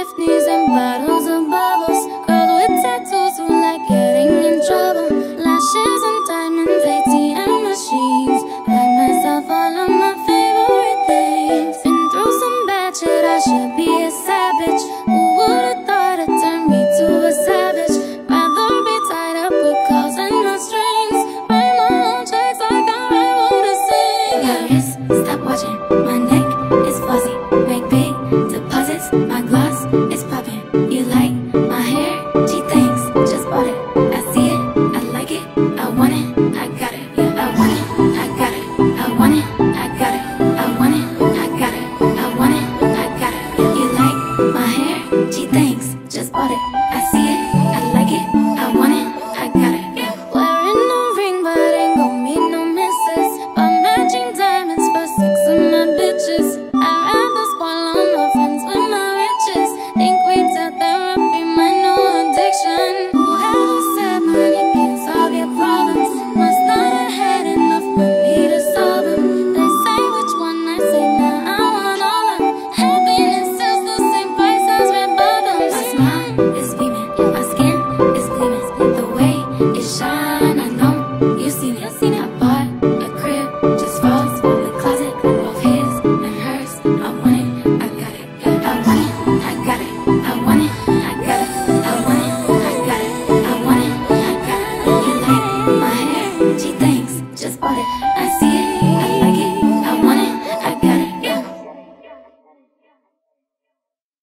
Tiffany's and bottles of bubbles. Girls with tattoos who like getting in trouble. Lashes and diamonds, ATM machines. Buy myself all of my favorite things. Been through some bad shit, I should be a savage. Who would've thought it turned me to a savage? Rather be tied up with calls and no strings. Write my own checks like I'm able to sing. Got wrist, stop watching. My neck is fuzzy. Make big deposits. My gloss is popping. You like my hair? Gee, thanks. Just bought it. I see it. I like it. I want it. I got it. Yeah, I want it. I got it. I want it. I got it. I want it. I got it. I want it. I got it. You like my hair? Gee, thanks. Just bought it. I see it. I like it. I want it. I got it. Yeah. Wearing no ring, but ain't gon' meet no misses. But matching diamonds for 6 of my bitches. I'd rather spoil all my friends with my riches. Think retail therapy, my new addiction. Whoever said money can solve your problems must not have had enough money to solve them. They say which one, I say nah, I want all of them. Happiness is the same price as red bottoms. My smile is beaming, my skin is gleaming. The way it shine, I know you've seen it.